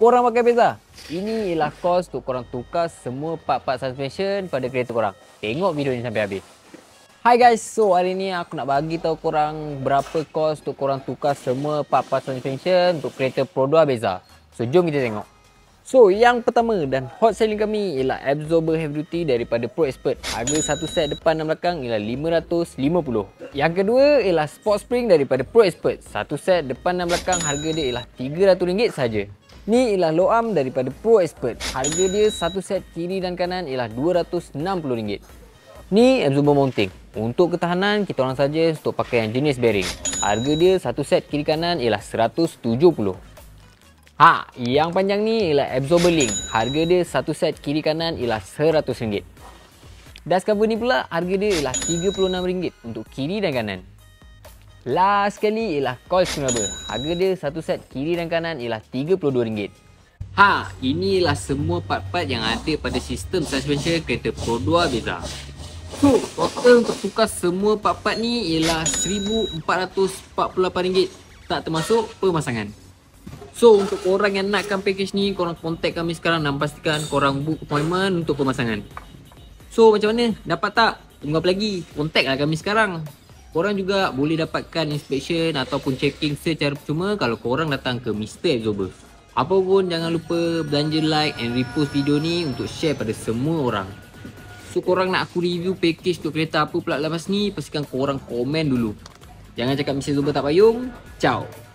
Korang pakai beza. Ini ialah kos untuk korang tukar semua part-part suspension pada kereta korang. Tengok video ni sampai habis. Hai guys, so hari ni aku nak bagi tahu korang berapa kos untuk korang tukar semua part-part suspension untuk kereta Pro 2 Beza. So jom kita tengok. So yang pertama dan hot selling kami ialah absorber heavy duty daripada Pro Expert. Harga satu set depan dan belakang ialah RM550. Yang kedua ialah sport spring daripada Pro Expert. Satu set depan dan belakang harga dia ialah RM300 saja. Ni ialah low arm daripada Pro Expert. Harga dia satu set kiri dan kanan ialah RM260. Ni absorber mounting. Untuk ketahanan, kita orang saja untuk pakai yang jenis bearing. Harga dia satu set kiri kanan ialah RM170. Yang panjang ni ialah absorber link. Harga dia satu set kiri kanan ialah RM100. Dust cover ni pula harga dia ialah RM36 untuk kiri dan kanan. Last sekali ialah coil spring rubber. Harga dia satu set kiri dan kanan ialah RM32. Inilah semua part-part yang ada pada sistem suspension kereta Pro 2 Beza. So, total untuk tukar semua part-part ni ialah RM1,448, tak termasuk pemasangan. So, untuk korang yang nakkan package ni, korang contact kami sekarang dan pastikan korang book appointment untuk pemasangan. So, macam mana? Dapat tak? Tunggu apa lagi? Contact lah kami sekarang. Korang juga boleh dapatkan inspection ataupun checking secara percuma kalau korang datang ke Mr. Absorber. Apa pun jangan lupa belanja like and repost video ni untuk share pada semua orang. So korang nak aku review package untuk kereta apa pula lepas ni, pastikan korang komen dulu. Jangan cakap Mr. Absorber tak payung. Ciao.